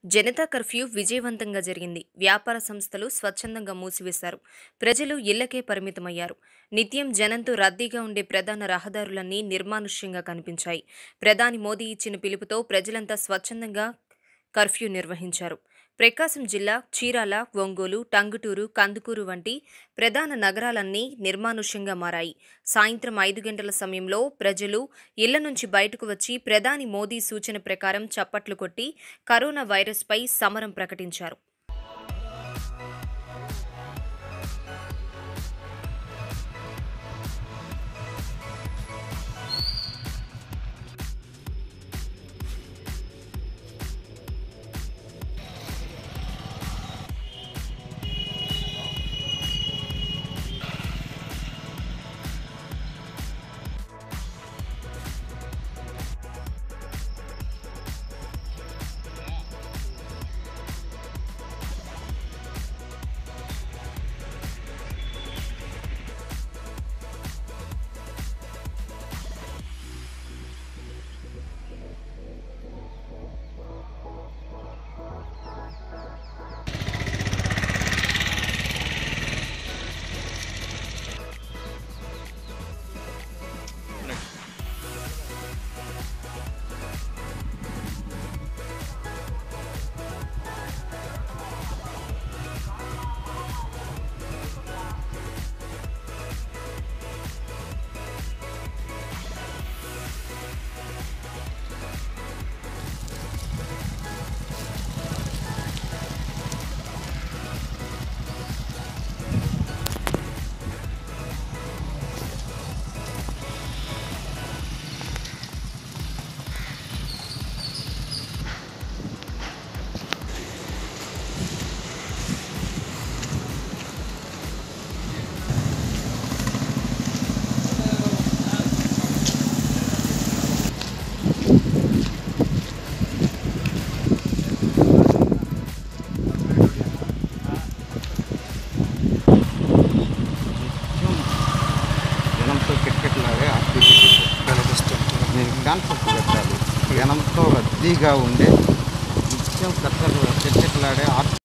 Janata curfew విజయవంతంగా జరిగింది. వ్యాపార సంస్థలు స్వచ్ఛందంగా మూసివేశారు. ప్రజలు ఇళ్లకే పరిమితమయ్యారు. నిత్యం జనంతో రద్దీగా ఉండే ప్రధాన రహదారులన్నీ నిర్మానుష్యంగా కనిపించాయి. ప్రధాని మోదీ ఇచ్చిన పిలుపుతో ప్రజలంతా స్వచ్ఛందంగా కర్ఫ్యూ నిర్వహించారు. ప్రకాశం జిల్లా చీరాల, ఒంగోలు, టంగుటూరు, కందుకూరు వంటి ప్రధాన నగరాలన్నీ నిర్మానుష్యంగా మారాయి. సాయంత్రం 5 గంటల సమయంలో ప్రజలు ఇళ్ల నుంచి బయటకు వచ్చి ప్రధాని మోదీ సూచన ప్రకారం చప్పట్లు కొట్టి కరోనా వైరస్పై సమరం ప్రకటించారు. జనంతో కిటకిటలాడే ఆర్టీసీ నేను కాన్సెప్ట్ పెట్టాలి. జనంతో రద్దీగా ఉండే నిత్యం కిటకిటలాడే